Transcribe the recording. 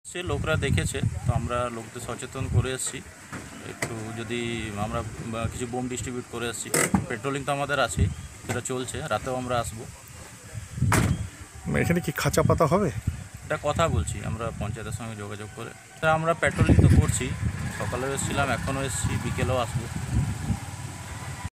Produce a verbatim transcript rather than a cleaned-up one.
সে লোকরা দেখেছে, তো আমরা লোকদের সচেতন করে এসেছি। একটু যদি আমরা কিছু বোম ডিস্ট্রিবিউট করে এসেছি। পেট্রোলিং তো আমাদের আছেই, যেটা চলছে, রাতেও আমরা আসবো। এখানে কি খাঁচা পাতা হবে? এটা কথা বলছি আমরা পঞ্চায়েতের সঙ্গে যোগাযোগ করে। তা আমরা পেট্রোলিং তো করছি, সকালেও এসেছিলাম, এখনও এসেছি, বিকেলেও আসবো।